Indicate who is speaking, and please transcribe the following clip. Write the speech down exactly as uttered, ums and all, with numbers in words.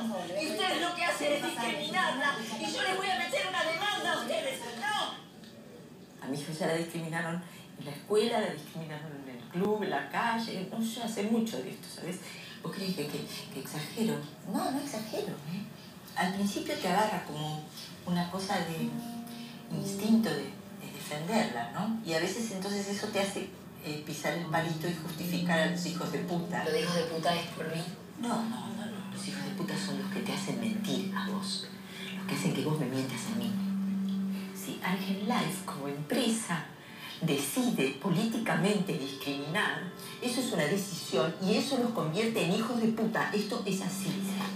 Speaker 1: Y ustedes lo que hacen es discriminarla. Y yo les voy a meter una demanda a ustedes, ¿no? A mi hija ya la discriminaron en la escuela, la discriminaron en el club, en la calle. No, yo hace mucho de esto, ¿sabes? ¿Vos crees que, que, que exagero? No, no exagero, ¿eh? Al principio te agarra como una cosa de instinto de, de defenderla, ¿no? Y a veces entonces eso te hace eh, pisar el palito y justificar a los hijos de puta.
Speaker 2: ¿Lo de hijos de puta es por mí?
Speaker 1: No, no, no, no. Los hijos de puta son los que te hacen mentir a vos. Los que hacen que vos me mientas a mí. Si Argent Life como empresa decide políticamente discriminar, eso es una decisión y eso los convierte en hijos de puta. Esto es así.